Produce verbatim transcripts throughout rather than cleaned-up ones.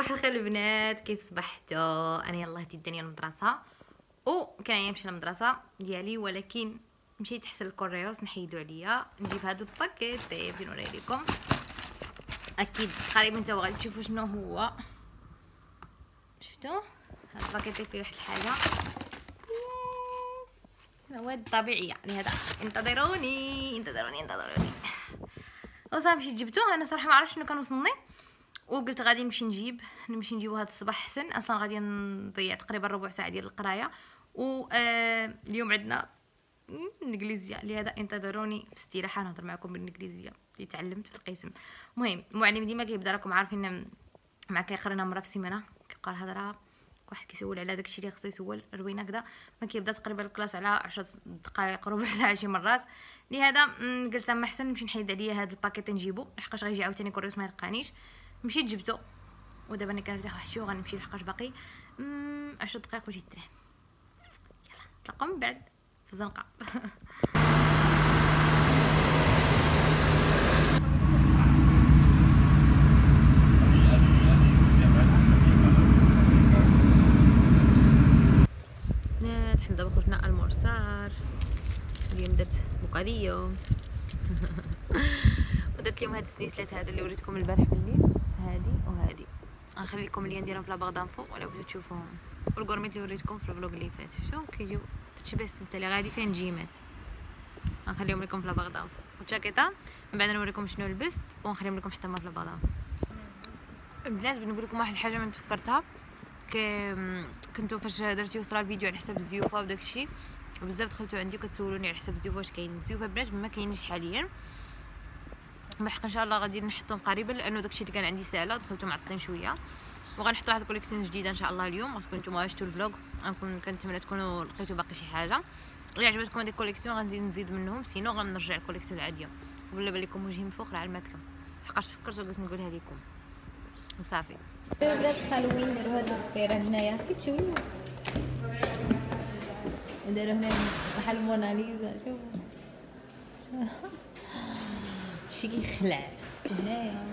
صباح الخير البنات، كيف صبحتوا؟ انا يلاه هديت الدنيا للمدرسه وكان عيا نمشي للمدرسه ديالي، ولكن مشيت حتى للكوريوس نحيدو عليا نجيب هادو الباكيت. طيب نوري لكم، اكيد قريبا نتاو غادي تشوفوا شنو هو. شفتوا هاد الباكيت فيه واحد الحاجه يس مواد طبيعيه، يعني هذا انتظروني انتظروني انتظروني وصافي مشيت جبتوه. انا صراحه ما عرفتش شنو كان وصلني وقلت غادي نمشي نجيب نمشي نجيبو هذا الصباح احسن. اصلا غادي نضيع تقريبا ربع ساعه ديال القرايه، و آه اليوم عندنا الانجليزيه، لهذا انتظروني في استراحه نهضر معكم بالانجليزيه اللي تعلمت في القسم. المهم المعلم ديما كيبدا راكم عارفين مع كيقرينا مره في السيمانه كيبقى الهضره، واحد كيسول على داكشي اللي خصو يسول روينا كذا، ما كيبدا تقريبا الكلاس على عشر دقائق ربع ساعه شي مرات. لهذا قلت اما احسن نمشي نحيد عليا هذا الباكيت نجيبو لحقاش غيجي عاوتاني كوريوس ما يلقانيش. مشيت جبتو ودابا انا كنرتاح واحد شويه وغنمشي لحقاش باقي عشر دقائق وجيت التران. يلا نتلاقاو من بعد في الزنقه. حنا دابا خرجنا المرسار، اليوم درت بوكاديو ودرت لهم هاد السنيسلات هادو اللي وريتكم البارح بالليل، هادي وهادي. غنخلي لكم اللي نديرهم في لاباغ دانفو ولا بغيتو تشوفوهم، والكورميت اللي وريتكم في الفلوق اللي فات شفتو كيجيو تتشبه السلته اللي غادي فيها نجيمات. غنخليهم لكم في لاباغ دانفو والجاكيطه من بعد نوريكم شنو لبست ونخليهم لكم حتى ما في لاباغ دانفو. البنات بنقول لكم واحد الحاجه من تفكرتها، كنتو فاش درتي وصرا الفيديو على حساب الزيوفه وداك الشيء بزاف دخلتوا عندي كتسولوني على حساب الزيوفه واش كاينين. الزيوفه بنات ما كاينينش حاليا، بحق ان شاء الله غادي نحطهم قريبا لانه داك الشيء اللي كان عندي سالا دخلتو معطلين شويه، وغنحطوا واحد الكوليكسيون جديده ان شاء الله اليوم. غتكون نتوما شفتوا الفلوق، غنكون كنتمنى تكونوا لقيتوا باقي شي حاجه اللي عجبتكم هذيك الكوليكسيون غنزيد نزيد منهم، سينو غنرجع الكوليكسيون العاديه ولا بان لكم وجهي من فوق راه على الماكله حقاش فكرت وقلت نقولها لكم وصافي. بنات الخالوين داروا هاد الفيره هنايا كتشويو وداروا هنا بحال موناليزا. شوفوا شي كيخلع هنايا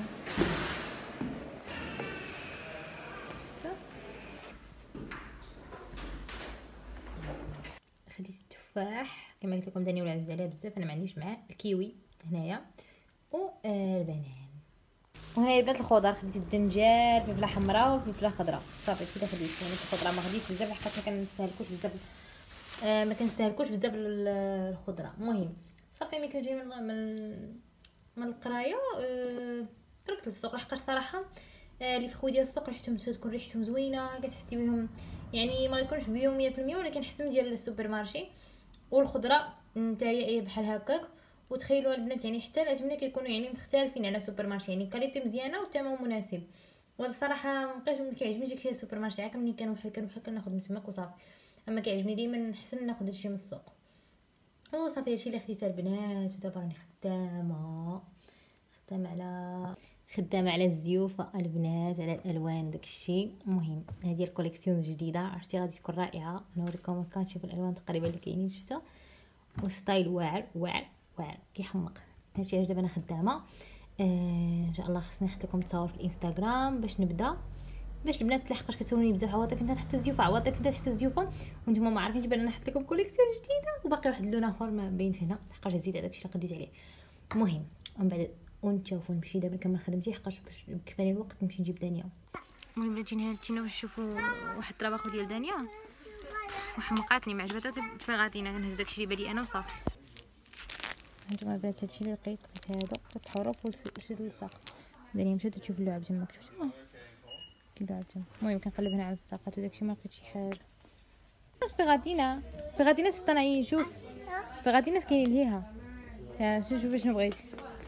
خديت التفاح كما قلت لكم داني ولا عزيز عليها بزاف، انا ما عنديش معاه الكيوي هنايا والبنان. وهنا بنات الخضر خديت الدنجال، فلفله حمراء وفلفله خضراء صافي كذا خديت. يعني الخضره ما خديتش بزاف حقاش ما كنستهلكوش بزاف آه ما كنستهلكوش بزاف الخضره. المهم صافي ملي كنجي من من, من القرايه آه تركت السوق لحقاش صراحه آه اللي في خوي ديال السوق ريحتهم تكون ريحتهم زوينه كتحسي بهم، يعني ما يكونش بيهم مية بالمية ولكن حسن ديال السوبر مارشي. والخضره نتا هي بحال هكاك، وتخيلوا البنات يعني حتى الاثمنه كيكونوا يعني مختلفين على سوبر مارشي، يعني كاليتي مزيانه والثمن مناسب. وهذا الصراحه مابقاش ملي كيعجبني داكشي السوبر مارشي عاك ملي كانوا بحال كانوا كناخذ من تماك وصافي، اما كيعجبني ديما نحسن ناخذ هادشي من السوق وصافي. هادشي اللي خديته البنات. ودابا راني خدامه خدامه على خدامه على الزيوفه البنات، على الالوان داكشي. المهم هذه الكوليكسيون الجديده عرفتي غادي تكون رائعه، نوريكم كنشوفوا الالوان تقريبا اللي كاينين شفتوا، وستايل واعر واعر واعر كيحمق. هادشي علاش دابا انا خدامه آه ان شاء الله خصني نحط لكم تصاور في الانستغرام باش نبدا، باش البنات لحقاش كتسولوني بزاف عواطف انت تحت الزيوفه عواطف انت تحت الزيوفه وانتم ما عارفينش بان انا نحط لكم كوليكسيون جديده وباقي واحد اللون اخر ما باين هنا لحقاش زيد على داكشي اللي قديت عليه. المهم ومن بعد ونشوفوا نمشي دابا نكمل خدمتي حقاش باش كفاني الوقت نمشي نجيب دانيا. المهم بنات جينا هالتينا باش تشوفوا واحد الطباخ ديال دانيا وحمقاتني ما عجبتها بغاتينا نهز داكشي اللي بالي انا وصافي. هانتوما البنات هادشي اللي لقيت لقيت هادو ثلاث حروف وشد الساق دانيا مشات تشوف اللعب تماك شفتوا اللعب تما. المهم كنقلب هنا على الساقات وداكشي ما لقيت شي حاجه. واش بغاتينا بغاتينا تصطنعي شوف بغاتينا كاينين ليها ها شوف شوف شنو بغيتي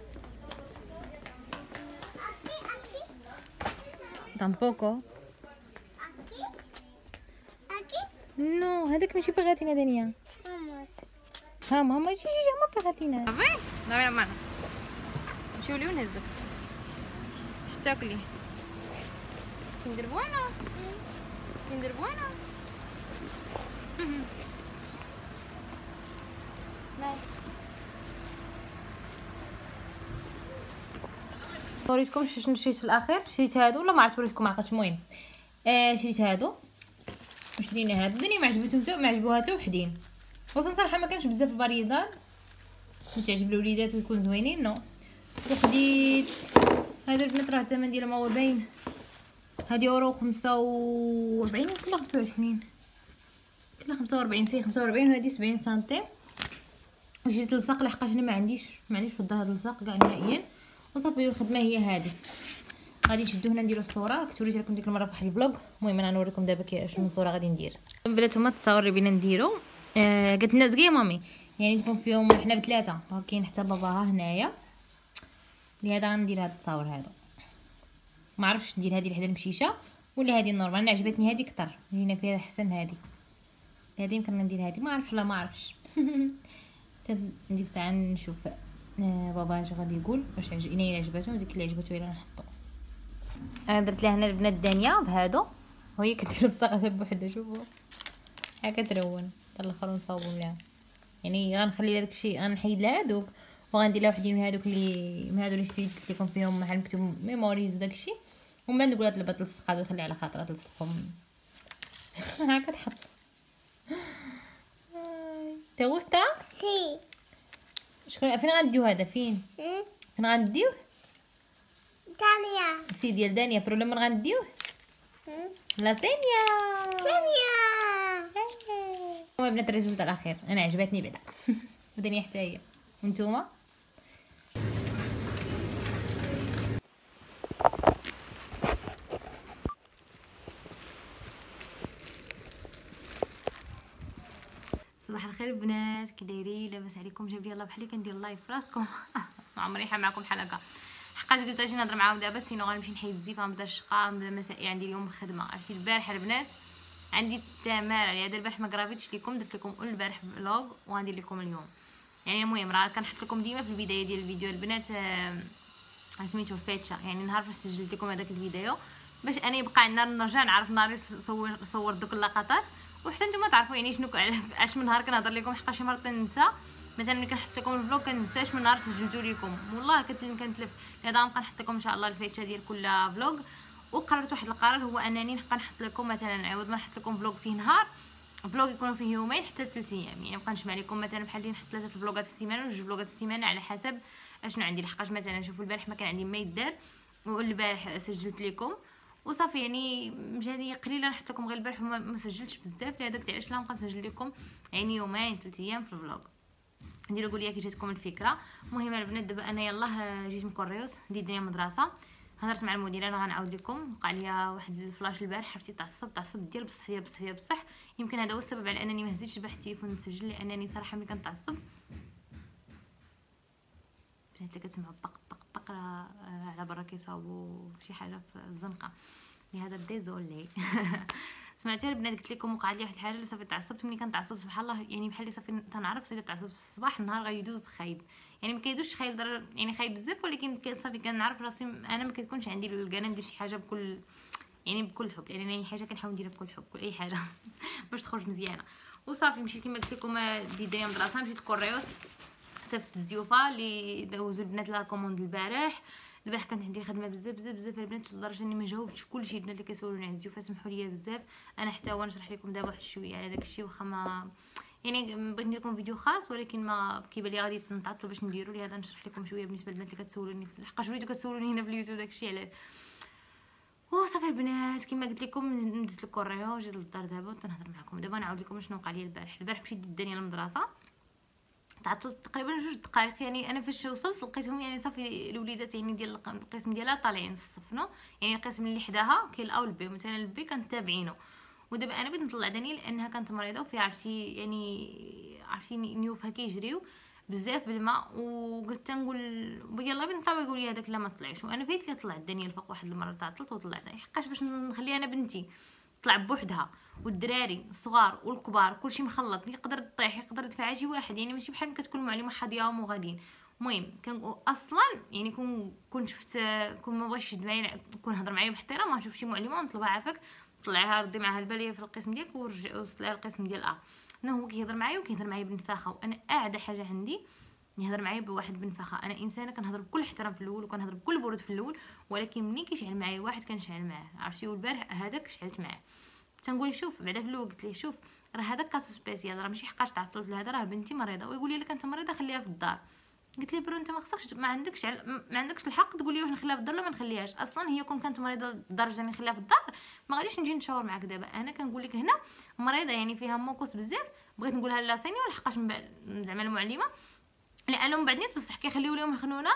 تامبوكو نو هذاك ماشي بغاتينا دنيا ها ماما جي جي جي ما بغاتينا صافي دابا معنا نمشيو ليه ونهزك شتاكلي كندير بوانا كندير بوانا مال وريتكم شنو شريت في الاخير. شريت هادو ولا ما عرفت وريتكم، ما عقلتش. المهم آه شريت هادو وشرينا هادو. الدنيا ما عجبتهم حتى ما عجبوها حتى وحدين. وصراحه صراحه ما كانش بزاف الفاريداد تعجب الوليدات ويكون زوينين. نو وخديت هادو البنات راه الثمن ديالهم هو باين. هادي اورو خمسة وربعين كلها خمسة وعشرين كلها خمسة وربعين سي خمسة وربعين وهادي سبعين سنتيم. وجيت لصاق لحقاش انا ما عنديش ما عنديش في الظهر اللصاق كاع نهائيا. وصافي الخدمه هي هذه. غادي نشدو هنا نديرو الصوره. كنت وريت لكم ديك المره في واحد الفلوق. المهم انا نوريكم دابا كيفاش من صوره غادي ندير. بلاتو هما التصاور اللي بينا نديرو. آه قالت لنا زكيه مامي يعني نكون فيهم حنا بثلاثه. كاين حتى باباها هنايا. لهذا غندير هاد التصاور هذا. ما عرفتش ندير هذه لحدا المشيشه ولا هذه النورمال. انا عجبتني هذه اكثر هنا فيها احسن. هذه هذه يمكن ندير هذه. ما عرفتش لا ما عرفتش. ديك الساعه نشوف آه بابا اش غادي يقول واش عجبني الا عجبته وديك اللي عجبته الا نحطو. انا درت لها هنا البنات دانيه بهادو وهي كدير الصاغه بوحدها. شوفوا هكا ترون حتى الاخر نصاوبو لها. يعني غنخلي داك الشيء غنحيد لها هادوك وغندير لها وحدين من هادوك اللي من هادو اللي شريت قلت لكم فيهم محل مكتوب ميموريز وداك الشيء. ومن بعد نقولها طلبات تلصق هادو وخلي على خاطرها تلصقهم. هكا تحط. ¿Te gusta? Sí. شكون فين غنديو هذا فين؟ فين غنديوه؟ دانيا. سي ديال دانيا بروبليم من غنديوه؟ لا سينيا. سينيا. المهم بنات الريزولت على خير. انا عجبتني بعدا. ودانيا حتى هي. وانتوما؟ صباح الخير بنات، كي دايرين؟ لاباس عليكم؟ جاب لي الله بحالي كندير لايف فراسكم. ما عمري حا معكم حلقه. حقاش قلت اجي نهضر معاهم دابا سينو غنمشي نحيد الزيت غنبدا الشقه نبدا المسائل عندي اليوم الخدمه. عرفتي البارح البنات عندي التماره هذا البارح ما قرابيتش لكم. درت لكم اول البارح فلوغ وغندير لكم اليوم. يعني المهم راه كنحط لكم ديما في البدايه ديال الفيديو البنات آه سميتو الفاتشه. يعني نهار فاش سجلت لكم هذاك الفيديو باش انا يبقى عندنا نرجع نعرف نهار صور صور دوك اللقطات وحتى نتوما تعرفوا يعني شنو علاش من نهار كنهضر لكم. حقاش شي مرات ننسى مثلا ملي كنحط لكم الفلوق كننساش من نهار سجلتو لكم. والله كنتلف. لهذا غنبقى نحط لكم ان شاء الله الفيتشه ديال كل فلوق. وقررت واحد القرار هو انني نبقى نحط لكم مثلا عوض ما نحط لكم فلوق فيه نهار فلوق يكونوا فيه يومين حتى ثلاث ايام. يعني نبقى نجمع لكم مثلا بحال اللي نحط ثلاثه فلوقات في السيمانه وجوج فلوقات في السيمانه على حسب اشنو عندي. لحقاش مثلا شوفوا البارح ما كان عندي ما يدار والبارح سجلت لكم وصافي. يعني مجاني قليله نحط لكم غير البارح وما سجلتش بزاف. لهذاك علاش لا نبقى نسجل لكم يعني يومين ثلاث ايام في الفلوق. نديروا قولي كي جاتكم الفكره. المهم البنات دابا انا يلاه جيت من كوريوس دي الدنيا مدرسه. هضرت مع المديره انا غنعاود لكم. وقع ليا واحد الفلاش البارح عرفتي تعصب تعصب ديال بصح ديال بصح ديال بصح. يمكن هذا هو السبب على انني ما هزيتش بواحد التليفون نسجل لانني صراحه ملي كنتعصب بنات اللي كتسمعوا بق بق بق على برا كيصاوبوا شي حاجه في الزنقه. لهذا ديزولي. سمعتي البنات قلت لكم وقع لي واحد الحاجه اللي صافي تعصبت ملي كنتعصب سبحان الله. يعني بحال اللي صافي تنعرف الا تعصبت في الصباح النهار غيدوز خايب. يعني ما كيدوزش خايب در يعني خايب بزاف ولكن صافي كنعرف راسي انا ما كتكونش عندي الكانه ندير شي حاجه بكل يعني بكل حب. لان يعني اي حاجه كنحاول نديرها بكل حب كل اي حاجه باش تخرج مزيانه. وصافي مشيت كما قلت لكم دي دنيا مدرسه. مشيت لكوريوس صيفط الزيوفه اللي دوزوا البنات لا كوموند البارح. البارح كانت عندي خدمه بزاف بزاف بزاف البنات لدرجه اني ما جاوبتش كلشي. البنات اللي كيسولوني على الزيوفه سمحوا لي بزاف. انا حتى هو نشرح لكم دابا واحد شويه على داك الشيء واخا ما يعني بغيت ندير لكم فيديو خاص ولكن ما كيبان لي غادي نتعطل باش نديرو. لهذا نشرح لكم شويه بالنسبه للبنات اللي كتسولوني لحقاش وليتو كتسولوني هنا في اليوتيوب داك الشيء على وصافي البنات كما قلت لكم ندزت للكوريو وجيت للدار دابا وتنهضر معكم. دابا نعاود لكم شنو وقع لي البارح. البارح مشيت دانيا للمدرسه تعطلت تقريبا جوج دقائق. يعني انا فاش وصلت لقيتهم يعني صافي الوليدات يعني ديال القسم ديالها طالعين في الصف نو. يعني القسم اللي حداها كاين الاو والبي مثلا البي كانت تابعينه. ودابا انا بغيت نطلع دانيا لانها كانت مريضه وفيها عرفتي يعني عرفتي نيوفها كيجريو بزاف بالماء. وقلت نقول يلا بنت نطلع يقول لي هذاك لا ما طلعش. وانا بغيت لي طلعت دانيا الفوق واحد المره تعطلت وطلعت. حقاش باش نخليها انا بنتي طلع بوحدها والدراري الصغار والكبار كلشي مخلط يقدر تطيح يقدر يدفع شي واحد. يعني ماشي بحال كتكون معلمه حاضيهم وغاديين. المهم كان اصلا يعني كون كون شفت كون ما بغيتش يشد معايا كون هضر معايا باحترام ما نشوف شي معلمه ونطلبها عافاك طلعيها ردي معاها الباليه في القسم ديالك ورجع وصلها للقسم ديال ا. انه هو كيهضر معايا وكيهضر معايا بنفاخه وانا قاعده حاجه عندي يهضر معايا بواحد بنفخه. انا انسانه كنهضر بكل احترام في الاول وكنهضر بكل برود في الاول، ولكن ملي كيشعل معايا واحد كنشعل معاه. عرفتي والبارح هذاك شعلت معاه تنقول شوف بعدا في الاول قلت ليه شوف راه هذاك كاسو سبيسيال، راه ماشي حقاش تعطلت لهذا، راه بنتي مريضه. ويقول لي الا كانت مريضه خليها في الدار. قلت لي برو انت ما خصكش ما عندكش ما عندكش الحق تقول لي واش نخليها في الدار ولا ما نخليهاش. اصلا هي كون كانت مريضه لدرجه اني نخليها في الدار ما غاديش نجي نشاور معاك دابا. انا كنقول لك هنا مريضه يعني فيها موكوس بزاف، بغيت نقولها لا سيني ولا حقاش زعما المعلمه لانه من بعد نيت بصح كيخليو لهم يخنونا.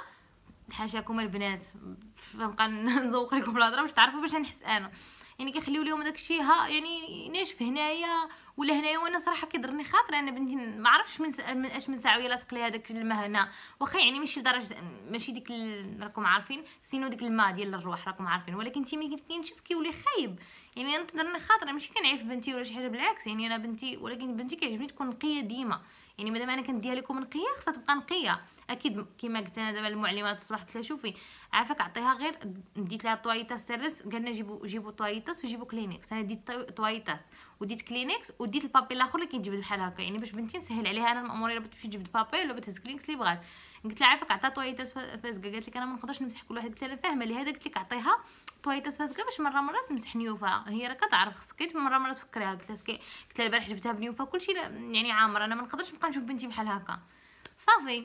حاشاكم البنات نبقى نزوق لكم الهضره باش تعرفوا باش نحس انا، يعني كيخليو لهم داك الشيء ها يعني ناشف هنايا ولا هنايا. وانا صراحه كيضرني خاطر انا بنتي ما عرفتش من, من اش من ساعه وهي لاصق لي هذاك الماء هنا، واخا يعني ماشي لدرجه ماشي ديك ال... راكم عارفين سينو ديك الماء ديال الروح راكم عارفين، ولكن انت ملي كينشف كيولي خايب. يعني انا تضرني خاطر أنا ماشي كنعيف بنتي ولا شي حاجه، بالعكس يعني انا بنتي ولكن بنتي كيعجبني تكون نقيه ديما. يعني مادام انا كنديها لكم نقيه خصها تبقى نقيه اكيد. كما قلت انا دابا المعلمات الصباح قلت لها شوفي عافاك عطيها غير ديت لها طويطاس سردت قالنا جيبوا جيبوا طويطاس وجيبوا كلينكس. انا ديت طويطاس وديت كلينكس وديت البابي الاخر اللي كيتجبد بحال هكا، يعني باش بنتي نسهل عليها انا الماموريه الا بغات تمشي تجبد بابي ولا بغات تهز كلينكس اللي بغات. قلت لها عافاك عطيها طويطاس فازكا. قالت لك انا ما نقدرش نمسح كل واحد. قلت لها فاهمه لي هذا قلت لك عطيها طويطاس فازكا باش مره مره تمسح نيوفا. هي راه كتعرف خصك مره مره تفكريها. قلت لها قلت لها البارح جبتها بنيوفا كلشي يعني عامر. انا ما نقدرش نبقى نشوف بنتي بحال هكا صافي.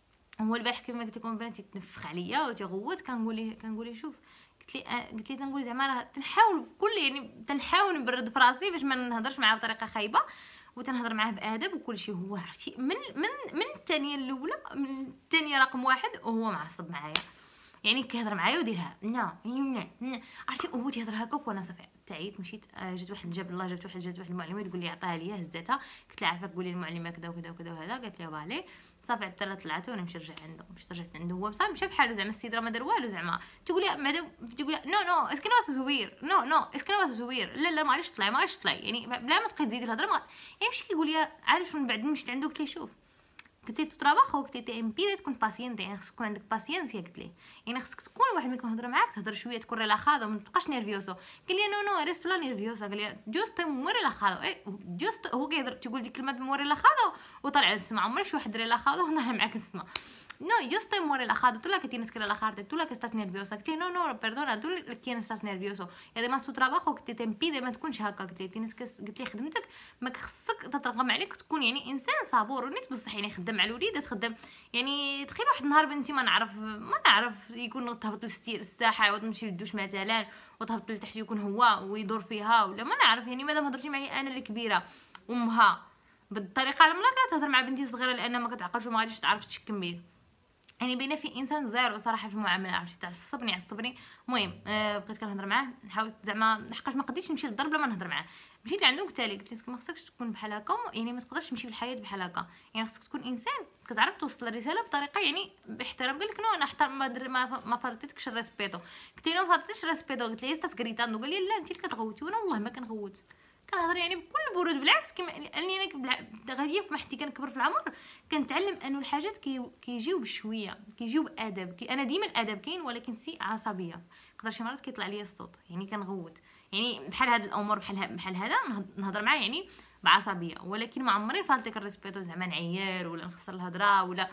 هو البارح كما قلت لكم بناتي تنفخ عليا وتغوت كنقول ليه كنقول ليه شوف قلت لي قلت لي تنقول زعما راه تنحاول كل يعني تنحاول نبرد فراسي باش ما نهضرش معاه بطريقه خايبه وتنهضر معاه بادب وكل شيء. هو عرفتي من من من الثانيه الاولى من الثانيه رقم واحد وهو معصب معايا، يعني كيهضر معايا وديرها لا لا عرفتي هو تيهضر هكاك وانا صافي تعيت مشيت جات واحد جاب الله جات واحد جات واحد المعلمه تقول لي عطاها ليا هزاتها. قلت لها عافاك قولي للمعلمه كذا وكذا وكذا وهذا. قالت لي فالي صافي عطات طلعت وانا مشيت رجع عنده مشيت رجعت عنده. هو صافي مشى بحالو زعما السيد راه ما دار والو زعما تقول لي بعدا تقول لي نو نو اسكو نواس زوير نو نو اسكو نواس زوير لا لا ما غاديش تطلعي ما غاديش تطلعي يعني بلا ما تبقاي تزيدي الهضره. يعني مشي كيقول لي عارف من بعد مشيت عنده قلت لي شوف قلت لي تو تراباخو قلت لي تي ام بي تكون باسيانت يعني خصك تكون عندك باسيانسيا. قلت لي يعني خصك تكون واحد ملي كنهضر معاك تهضر شويه تكون ريلاخادو ما تبقاش نيرفيوسو. قال لي نو نو ريستو لا نيرفيوسا. قال لي جوست مو ريلاخادو اي جوست هو كيهضر تيقول ديك الكلمه مو ريلاخادو وطلع للسما. عمري شي واحد ريلاخادو ونهضر معاك للسما no yo estoy muy relajado, tú la que tienes que relajarte, tú la que estás nerviosa. قلت no no perdona tú la que estás nervioso y además tu trabajo que te impide ما تكونش هكا. قلت لي tienes que قلت لي خدمتك ما خصك تترغم عليك تكون يعني انسان صبور ونيت بصح يعني خدام على الوليد تخدم. يعني تخيل واحد النهار بنتي ما نعرف ما نعرف يكون تهبط للستير الساحه وتمشي للدوش مثلا وتهبط لتحت يكون هو ويدور فيها ولا ما نعرف. يعني مادام هضرتي معايا انا الكبيره امها بالطريقه عمرها كتهضر مع بنتي صغيره لان ما كتعقلش وما غاديش تعرف تشكم بيه. يعني بينا في انسان زيرو صراحه في المعامله عرفتي تعصبني عصبني. المهم أه بقيت كنهضر معاه حاولت زعما حقاش ما قديتش نمشي للضرب بلا ما نهضر معاه. مشيت لعندو قلت ليه قلت ليه ما خصكش تكون بحال هكا يعني ما تقدرش تمشي في الحياه بحال هكا. يعني خصك تكون انسان كتعرف توصل الرساله بطريقه يعني باحترام. قال لك نو انا احترم ما در ما, ما فرضتكش الريسبيتو. قلت له ما فرضتش الريسبيتو. قلت ليه استاس غريتاندو. قال لي لا انت اللي كتغوتي وانا والله ما كنغوت كنهضر يعني بكل برود بالعكس كما لاني انا غاديه في محتي كنكبر في العمر كنتعلم انه الحاجات كي كيجيو بشويه كيجيو بادب. كي انا ديما الادب كاين ولكن سي عصبيه يقدر شي مرات كيطلع ليا الصوت يعني كنغوت يعني بحال هاد الامور بحال بحال هذا نهضر معاه يعني بعصبيه. ولكن ما عمري فالتيك الريسبيتو زعما نعير ولا نخسر الهضره ولا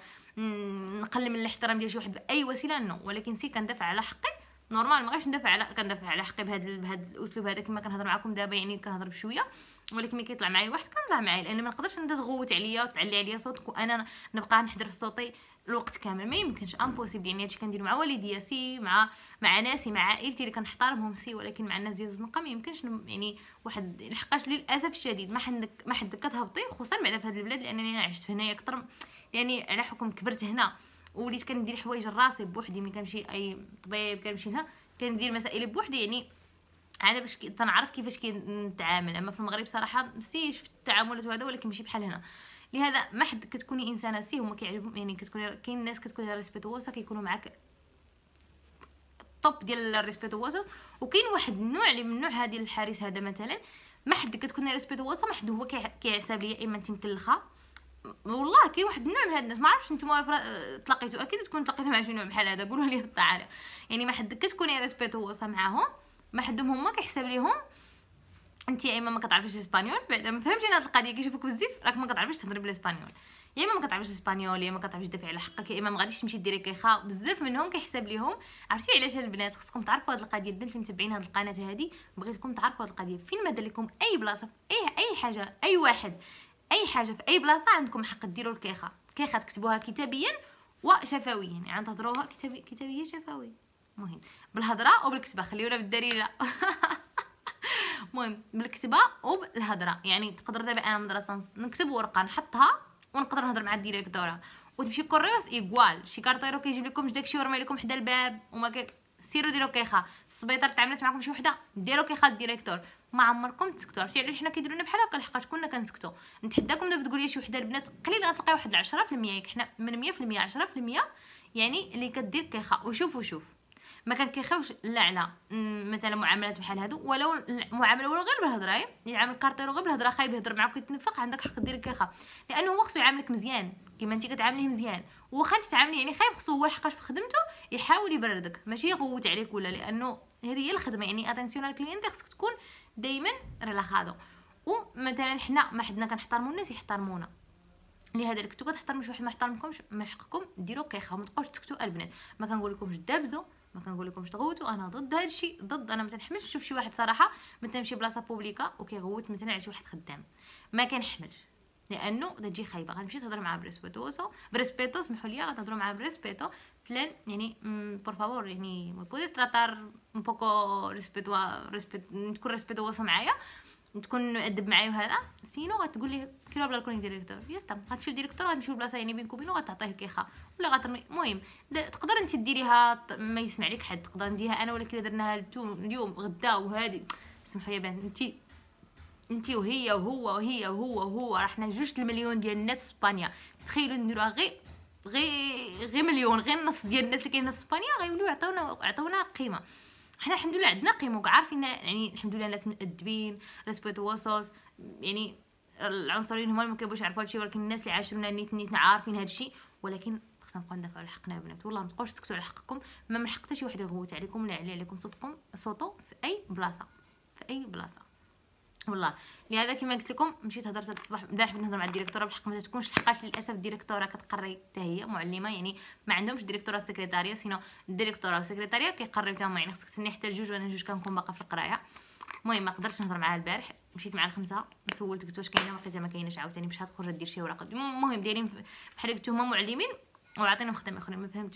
نقلل من الاحترام ديال شي واحد باي وسيله نو. ولكن سي كندافع على حقي نورمال ما غاش ندافع على كندافع على حقي بهذا بهذا الاسلوب هذا كما كنهضر معكم دابا يعني كنهضر بشويه. ولكن ملي كيطلع معايا واحد كنطلع معايا لان ما نقدرش انت تغوت عليا وتعلي عليا صوتك وانا نبقى نحضر في صوتي الوقت كامل ما يمكنش امبوسيبل. يعني هادشي كندير مع والديا سي مع مع ناسي مع عائلتي اللي كنحترمهم سي ولكن مع الناس ديال الزنقه ما يمكنش يعني واحد لحقاش للاسف الشديد ما حدك ما حدك كتهبطي خصوصا بعدا في هذه البلاد لانني انا عشت هنايا اكثر يعني على حكم كبرت هنا وليت كندير حوايج راسي بوحدي. ملي كنمشي اي طبيب كنمشي لها كندير مسائل بوحدي يعني انا باش تنعرف كيفاش كنتعامل. اما في المغرب صراحه سي شفت التعاملات وهذا ولكن ماشي بحال هنا. لهذا ما حد كتكوني انسانه سي هما كيعجبهم يعني كتكوني كاين الناس كتكون ريسبيتوسا كيكونوا معاك الطوب ديال الريسبيتوسا. وكاين واحد النوع اللي من نوع هذه الحارس هذا مثلا ما حد كتكوني ريسبيتوسا ما حد هو كيحسب ليا اما انت مكلخه. والله كاين واحد النوع من هاد الناس ما عرفتش نتوما تلاقيتوا اكيد تكون تلاقيتوا مع شي نوع بحال هذا قولوا لي في التعالي. يعني ما حد كتكوني ريسبيتوسا معاهم ما حدهم هما كيحسب ليهم انت يا اما ما كتعرفيش الاسبانيول، بعد ما فهمتي هاد القضيه كيشوفوك بزاف راك ما كتعرفيش تهضري بالاسبانيول، يا اما ما كتعرفيش الاسبانيول، يا اما كتعرفيش تدافعي على حقك، يا اما ما غاديش تمشي ديري كيخه. بزاف منهم كيحسب ليهم. عرفتي علاش البنات خصكم تعرفوا هاد القضيه؟ البنات اللي متابعين هاد القناه هادي بغيتكم تعرفوا هاد القضيه، فين ما دار لكم اي بلاصه في اي اي حاجه، اي واحد اي حاجه في اي بلاصه عندكم حق ديروا الكيخه. كيخه تكتبوها كتابيا وشفويا، يعني تهضروها كتابي كتابيه شفوي، المهم بالهضره وبالكتابه، خليونا بالدليله. المهم بالكتابه وبالهضره، يعني تقدر دابا انا مدرسه نكتب ورقه نحطها ونقدر نهضر مع الديريكتوره، وتمشي كوريوس ايكوال شي كارطيرو كيجيب لكم داكشي ورمي لكم حدا الباب وما كي سيروا ديروا كيخه. في السبيطار تعاملت معكم شي وحده ديروا كيخه الديريكتور، ما عمركم تسكتوا. عرفتي علاش حنا كيديروا لنا بحال هكا؟ لحقاش كنا كنسكتوا. نتحداكم دابا تقول لي شي وحده البنات قليل غتلقاي واحد عشرة في المية، حنا من مية في المية عشرة في المية يعني اللي كدير كيخه. وشوفوا شوف ما كان كيخاوش لا على مثلا معاملات بحال هادو، ولو معامله ولا غير بالهضره، يعامل كارطيرو غير بالهضره، خايب يهضر معاك ويتنفخ، عندك حق دير كيخه، لانه هو خصو يعاملك مزيان كيما انت كتعامليه مزيان. واخا انت تعاملي يعني خايب، خصو هو لحقاش في خدمته يحاول يبردك، ماشي يغوت عليك ولا، لانه هذه هي الخدمه. يعني اتنسيون الكلينت خصك تكون دائما ريلاخادو. ومثلا حنا ما حدنا كنحترموا الناس يحترمونا، لهذا كنتو كتحترموا شي واحد ما احترمكمش من حقكم ديروا كيخه، ما تبقاوش تسكتوا البنات. ما كنقول لكمش دابزوا، ما كنقول لكمش تغوتوا، انا ضد هذا الشيء، ضد. انا ما تنحملش نشوف شي واحد صراحه مثلا شي بلاصه بوبليكا وكيغوت مثلا على شي واحد خدام، ما كنحملش، لانه تجي خايبه. غتمشي تهضر معاه بريسبيتوسو بريسبيتو سمحوا لي، غتهضروا معاه بريسبيتو فلان، يعني بور فابور يعني مو بوديس تراتار un poco ريسبيتوا ريسبيت تكون ريسبيتوسو معايا، تكون ادب معايا وهذا. سينو غتقول لي كيلو بلا كوني ديريكتور يستا، غتمشي للديريكتور غتمشيو لبلاصه يعني بينكم وبينو غتعطيه كيخه ولا غترمي. المهم تقدر انت ديريها ما يسمع لك حد، تقدر نديرها انا ولا كي درناها اليوم غدا وهذه. سمحوا لي بنات، انت انت وهي وهو وهي وهو وهو راه حنا جوج المليون ديال الناس في اسبانيا، تخيلوا نديروها غير غير غير مليون، غير نص ديال الناس اللي كاينين في اسبانيا غيوليو يعطيونا يعطيونا قيمه. حنا الحمد لله عندنا قيمه وعارفين، يعني الحمد لله ناس مؤدبين ريسبيتوسوس، يعني العنصريين هما اللي ما كيبغيوش يعرفوا هادشي، ولكن الناس اللي عاشرونا نيت نيت عارفين هادشي. ولكن خصنا نبقاو ندافعوا على حقنا يا بنات، والله ما تبقاوش تسكتوا على حقكم، ما من حق حتى شي واحد يغوت عليكم ولا يعلي عليكم صوتكم صوتو في اي بلاصه في اي بلاصه والله. لهذا كما قلت لكم مشيت هضرت هذا الصباح امبارح بغيت نهضر مع الديريكتوره بالحق ما تكونش، لحقاش للاسف الديريكتوره كتقري حتى هي معلمه، يعني ما عندهمش ديريكتوره سكرتاريه، سينو الديريكتوره والسكرتاريه كيقريو حتى هما، يعني خصك تسني حتى الجوج وانا جوج كنكون باقا في القرايه. المهم ما قدرتش نهضر معاها البارح، مشيت مع الخمسه سولت قلت واش كاينه، لقيتها ما كايناش، عاوتاني باش تخرج دير شي ورقه. المهم دايرين بحال قلت هما معلمين وعاطينهم خدمه اخرين، ما فهمتش.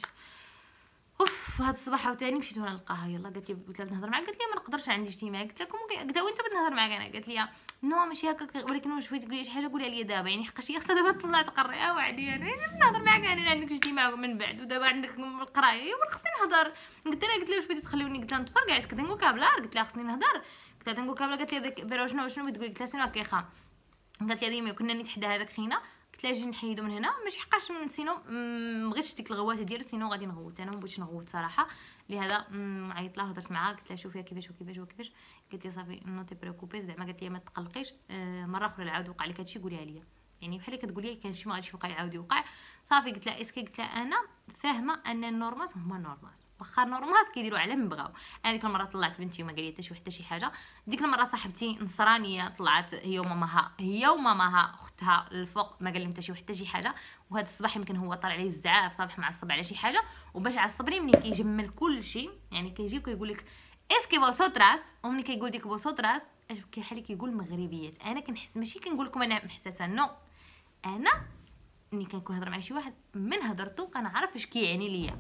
اوف هاد الصباح عاوتاني مشيت وانا نلقاها، يلا قالت لي قلت لها نهضر معاك، قالت لي ما نقدرش عندي اجتماع. قلت لكم قلت وانت بغيت نهضر معاك انا، قالت لي نو ماشي هكاك، ولكن واش بغيتي تقولي شي حاجه قولي لي دابا، يعني حقاش هي خصها دابا تطلع تقري وعدي انا نهضر معاك انا عندك اجتماع من بعد ودابا عندك القرايه ولا خصني نهضر. قلت لها قلت لها واش بغيتي تخليوني، قلت لها نتفرج قعدت كتنقو كابلا، قلت لها خصني نهضر، قلت لها تنقو كابلا، قالت لي داك بيرو شنو شنو بغيتي تقولي، قلت لها سينو كيخا، قالت لي ديما كنا نتحدى هذاك خينا، قلت لها جي نحيدو من هنا ماشي حقاش سينو مبغيتش ديك الغواته ديالو، سينو غادي نغوت انا، ما بغيتش نغوت صراحه. لهذا عيطت لها هضرت معاها قلت لها شوفي كيفاش وكيفاش وكيفاش، قالت لي صافي نو تي بريكوبي زعما، قالت لي ما تقلقيش آه مره اخرى العاود وقع لك هادشي قوليها ليا، يعني بحال كتقولي كاين شي ما غاديش يوقع يعاود يوقع. صافي قلت لها اسكي، قلت لها انا فاهمه ان النورماس هما نورماس، واخا نورماس كيديروا على من بغاو. انا ديك المره طلعت بنتي وما قالت حتى شي حتى شي حاجه، ديك المره صاحبتي نصرانيه طلعت هي وماماها هي وماماها اختها الفوق ما قال لهم حتى شي حتى شي حاجه. وهذا الصباح يمكن هو طلع عليه الزعاف صباح معصب على شي حاجه، وباش عصبني ملي كيجمل كل شيء، يعني كيجي وكيقول لك اسكي فوسوتراس، وملي كيقول ديك فوسوتراس كيحال كيقول مغربيات. انا كنحس ماشي كنقول لكم انا محسسه، نو انا ملي كنكون هضر مع شي واحد من هضرته كنعرف اش كيعني ليا،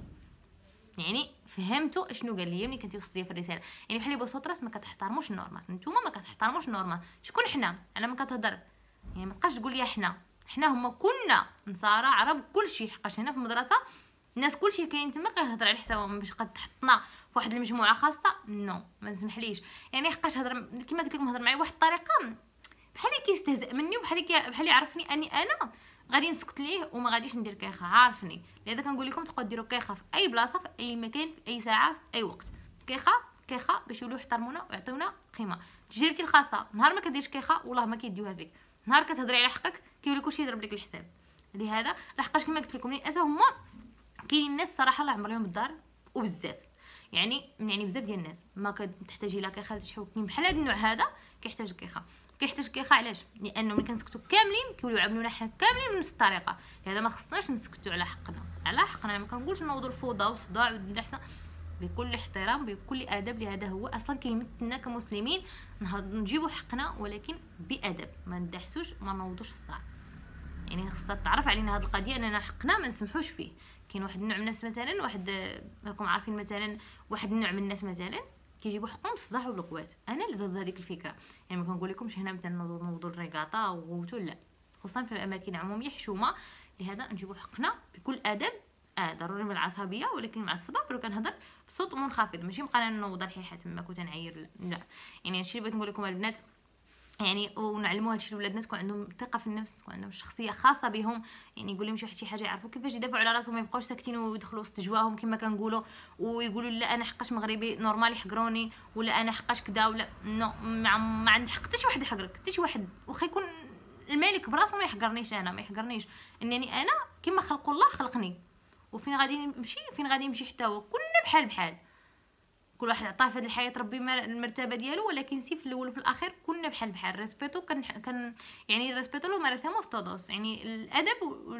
يعني فهمتوا اشنو قال لي ملي كنتي وصلتي في الرساله. يعني بحال بوسوتراس ما كتحترموش النورماس، نتوما ما كتحترموش النورماس. شكون حنا على ما كتهضر، يعني ما تبقاش تقول لي حنا حنا هما كنا نصارى عرب كلشي، حقاش هنا في المدرسه الناس كلشي كاين تما كيهضر على حسابهم، باش قد تحطنا في واحد المجموعه خاصه نو ما نسمحليش. يعني حقاش هضر كيما قلت لكم هضر معايا بواحد الطريقه بحال كيستهزئ مني وبحال بحال يعرفني اني انا غادي نسكت ليه وما غاديش ندير كيخه، عارفني. لهذا كنقول لكم تقدروا ديروا كيخه في اي بلاصه في اي مكان في اي ساعه في اي وقت. كيخه كيخه باش يوليو يحترمونا ويعطيونا قيمه. تجربتي الخاصه نهار ما كديرش كيخه والله ما كيديوها فيك، نهار كتهضري على حقك كيولي كلشي يضرب لك الحساب. لهذا لحقاش كما قلت لكم للاسف هما كاينين الناس صراحه الله يعمر لهم الدار وبزاف، يعني يعني بزاف ديال الناس ما كتحتاجي لا كيخه تحوكين بحال هذا النوع هذا كيحتاج كيخه كيحتاج كيخه. علاش؟ لانه ملي كنسكتوا كاملين كيوليو يعاملونا حنا كاملين بنفس الطريقه. لهذا ما خصناش نسكتوا على حقنا على حقنا. ما كنقولش نوضوا الفوضى والصداع والدحسه، بكل احترام بكل ادب، لهذا هو اصلا كيمثلنا كمسلمين نجيبوا حقنا ولكن بادب، ما ندحسوش ما نوضوش الصداع. يعني خصها تعرف علينا هذه القضيه اننا حقنا ما نسمحوش فيه. كاين واحد النوع من الناس مثلا، واحد راكم عارفين مثلا واحد النوع من الناس مثلا كيجيبوا حقهم بالصداع والقوات. انا اللي ضد هذيك الفكره. يعني ما كنقول لكمش هنا مثلا موضوع الريغاطا وغوتو، لا، خصوصا في الاماكن عموميه حشومه. لهذا نجيبوا حقنا بكل ادب. اه ضروري من العصبيه ولكن مع الصبر، ولو كنهضر بصوت منخفض، ماشي نبقى انا نوض الحيحه تما كنت نعير، لا. يعني هادشي اللي بغيت نقول لكم البنات، يعني ونعلموا هادشي لولادنا، تكون عندهم ثقه في النفس، تكون عندهم شخصيه خاصه بهم. يعني يقول لهم شي واحد شي حاجه يعرفوا كيفاش يدافعوا على راسهم، ما يبقاوش ساكتين ويدخلوا وسط جواهم كما كنقولوا ويقولوا لا انا حقاش مغربي نورمال يحقروني، ولا انا حقاش كدا، ولا نو ما, ما عندي حق حتى شي واحد يحقرك، حتى شي واحد واخا يكون الملك براسو ما يحقرنيش انا، ما يحقرنيش. انني انا كما خلق الله خلقني، وفين غادي نمشي فين غادي يمشي حتى هو، كلنا بحال بحال. كل واحد عطاه في هذه الحياه ربي المرتبه ديالو، ولكن سي في الاول وفي الاخير كلنا بحال بحال. ريسبيتو كان كان يعني ريسبيتو لو مرسموس تودوس. يعني الادب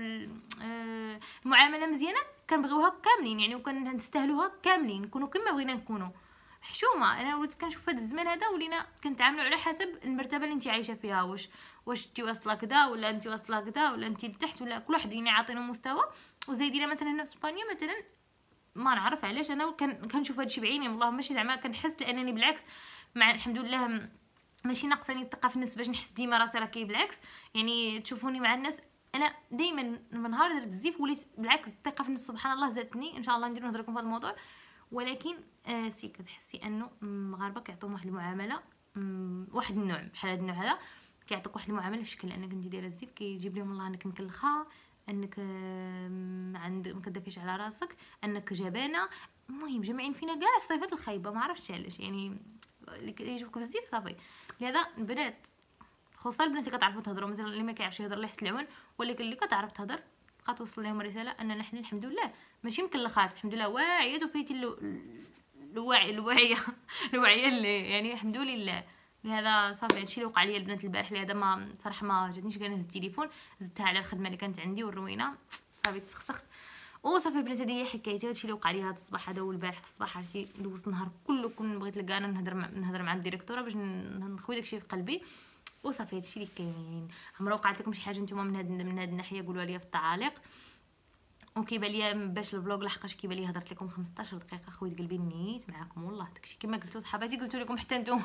والمعامله مزيانه كنبغيوها كاملين، يعني وكنستاهلوها كاملين، نكونوا كما بغينا نكونوا. حشومه انا وليت كنشوف هذا الزمان هذا ولينا كنتعاملوا على حسب المرتبه اللي انت عايشه فيها، واش واش انت واصله كذا ولا انت واصله كذا ولا انت لتحت، ولا كل واحد يعني عاطينه مستوى. وزايدين مثلا هنا في اسبانيا مثلا ما نعرف علاش انا كان كنشوف هادشي بعيني، والله ماشي زعما كنحس، لانني بالعكس مع الحمد لله ماشي ناقصاني الثقه في النفس باش نحس ديما راسي راه كاين. بالعكس يعني تشوفوني مع الناس انا دائما من نهار درت الزيف وليت بالعكس الثقه في النفس سبحان الله زادتني. ان شاء الله ندير نهضر لكم في هذا الموضوع. ولكن آه سي كتحسي انه المغاربه كيعطيو واحد المعامله، واحد النوع بحال هذا النوع هذا كيعطيك واحد المعامله في شكل انك انت دايره الزيف كيجيب لهم الله انك مكلخه، انك عند ما كدافعش على راسك، انك جبانه. المهم جمعين فينا كاع الصفات الخايبه ما عرفتش علاش، يعني اللي كيجيوك بزاف صافي. لهذا البنات خصوصا البنات اللي كتعرفوا تهضروا، مثلا اللي ما كيعرفش يهضر ليه حتى العون، ولكن اللي كتعرف تهضر بقى توصل لهم رساله اننا حنا الحمد لله ماشي مكلخات، الحمد لله واعيات وفيتي الوعي الوعيه الوعيه اللي يعني الحمد لله. لهذا صافي هادشي اللي وقع لي البنات البارح. لهذا ما صراحه ما جاتنيش كنهز التليفون، زدتها على الخدمه اللي كانت عندي والروينه صافي تسخسخت وصافي. البنات هذه هي حكايتي، هادشي اللي وقع لي هذا الصباح هذا والبارح في الصباح. عرفتي دوزت النهار كله كون بغيت لقانا نهضر مع نهضر مع الديريكتوره باش نخوي داكشي في قلبي وصافي. هادشي اللي كاين. عمره وقعت لكم شي حاجه نتوما من هاد من هاد الناحيه قولوا لي في التعاليق. وكيبان ليا باش البلوغ لحقاش كيبان لي هضرت لكم خمسطاش دقيقه خويت قلبي نيت معاكم والله داكشي كما قلتوا صحاباتي قلت لكم حتى نتوما.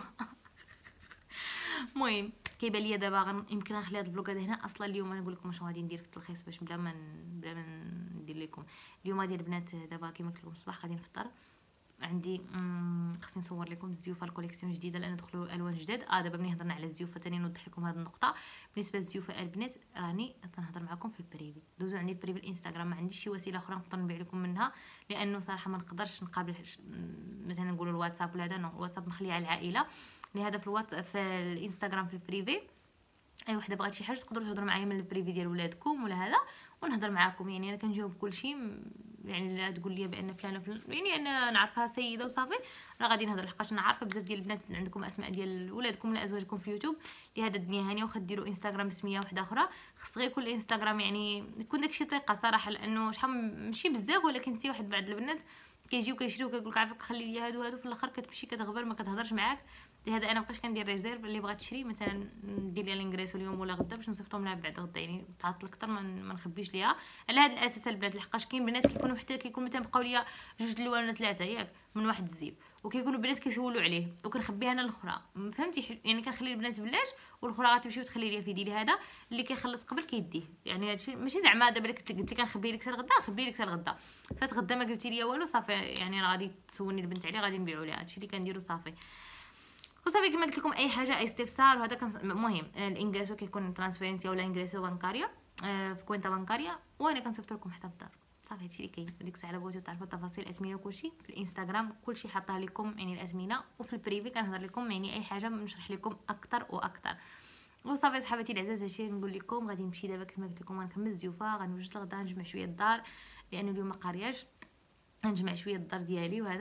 المهم كيبان ليا دابا يمكن نخلي هذا البلوغ هذا هنا. اصلا اليوم نقول لكم شنو غادي ندير في التلخيص باش بلا ما بلا ما ندير لكم اليوم ديال البنات. دابا كما قلت لكم الصباح غادي نفطر، عندي خصني نصور لكم الزيوفه الكوليكسيون جديده لان دخلوا الوان جداد. اه دابا ملي هضرنا على الزيوفه ثاني نوضح لكم هذه النقطه. بالنسبه للزيوفه البنات راني تنهضر معكم في البريفي، دوزوا عندي البريفي الانستغرام، ما عنديش شي وسيله اخرى نقدر نبيع لكم منها لانه صراحه ما نقدرش نقابل مثلا نقولوا الواتساب ولا هذا. نو الواتساب مخليه على العائله. لهذا في الواتس في الانستغرام في البريفي اي وحده بغات شي حاجه تقدروا تهضروا معايا من البريفي ديال ولادكم ولا هذا ونهضر معاكم. يعني انا كنجاوب كل شيء، يعني لا تقول لي بان فلانه فلان يعني انا نعرفها سيده وصافي راه غادي نهضر. لحقاش انا عارفه بزاف ديال البنات عندكم اسماء ديال ولادكم ولا ازواجكم في اليوتيوب. لهذا الدنيا هانيه واخا ديروا انستغرام بسميه واحده اخرى خص غير كل انستغرام يعني يكون داكشي ثقه صراحه، لانه شحال ماشي بزاف ولكن سي واحد بعض البنات كيجيو كيشريو كيقول لك عافاك خلي لي هادو هادو في الاخر كتمشي كتغبر ما كتهضرش معاك. لهذا انا مابقاش كندير ريزيرف. اللي بغات تشري مثلا دير ليها الانغريسو اليوم ولا غدا باش نصيفطهم لها بعد غدا، يعني تعطل اكثر ما نخبيش ليها على هذا الاساس البنات. لحقاش كاين بنات كيكونوا حتى كيكون مثلا بقاو ليا جوج الوان ولا ثلاثه ياك من واحد الزيب، وكيكونوا بنات كيسولوا عليه وكنخبيها انا الاخرى فهمتي. يعني كنخلي البنات بلاش والاخرى غتمشي وتخلي ليا في يدي. هذا اللي كيخلص قبل كيديه. يعني هادشي ماشي زعما دابا قلت لك كنخبي لك حتى الغدا نخبي لك حتى الغدا فتغدا ما قلتي لي والو صافي. يعني راه غادي تسولني البنت عليه غادي نبيعوا ليها. هادشي اللي كنديروا صافي وصافي. كما قلت لكم اي حاجه اي استفسار وهذا كان المهم الانغريسو كيكون ترانسفيرنسيا ولا انغريسو بنكاريا آه في كوينتا بنكاريا وانا كنصيفط لكم حتى في الدار صافي. هادشي اللي كاين. ديك الساعه بغيتو تعرفوا التفاصيل الاثمنه وكلشي في الانستغرام كلشي حاطاه لكم يعني الاثمنه، وفي البريفي كنهضر لكم يعني اي حاجه نشرح لكم اكثر واكثر وصافي. صحاباتي العزاز هادشي نقول لكم. غادي نمشي دابا كما قلت لكم غنكمل الزيوفه غنوجد الغدا نجمع شويه الدار لانه اليوم ما قارياش نجمع شويه الدار ديالي وهذا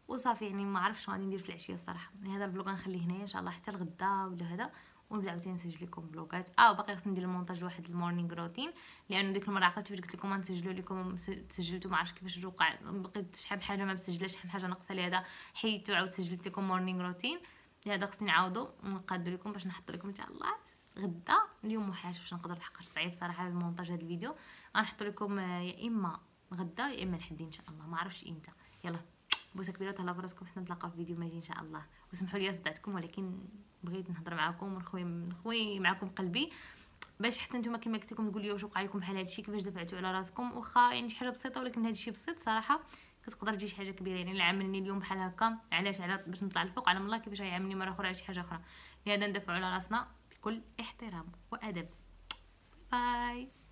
وصافي. يعني ما عرفتش غادي ندير في العشيه الصراحه. يعني هذا الفلوق غنخليه هنايا ان شاء الله حتى الغدا ولا هذا، ونبدا عاوتاني نسجل لكم فلوقات. اه باقي خصني ندير المونتاج لواحد المورنينغ روتين، لانه ديك المره عقلت فاش قلت لكم غنسجلوا لكم سجلتوا ما عرفتش كيفاش وقع، بقيت شحال حاجه ما مسجلاش، شحال حاجه ناقصه لي هذا حيدتو عاود سجلت لكم مورنينغ روتين. لهذا خصني نعاودو ونقادو لكم باش نحط لكم ان شاء الله غدا. اليوم محاش باش نقدر الحق صعيب صراحه المونتاج هذا الفيديو. غنحط لكم يا اما غدا يا اما الحد ان شاء الله، ما عرفتش امتى. يلا بوسه كبيره، تهلاو براسكم، حنا نتلاقاو في فيديو ماجي ان شاء الله. وسمحوا لي صدعتكم، ولكن بغيت نهضر معكم ونخوي نخوي معكم قلبي، باش حتى نتوما كما قلت لكم تقولوا واش وقع لكم بحال هادشي، كيفاش دفعتوا على راسكم. واخا يعني شي حاجه بسيطه، ولكن هادشي بسيط صراحه كتقدر تجي شي حاجه كبيره. يعني اللي عاملني اليوم بحال هكا علاش؟ على باش نطلع الفوق، على الله كيفاش غيعاملني مره اخرى على شي حاجه اخرى. لهذا ندافعوا على راسنا بكل احترام وادب. باي.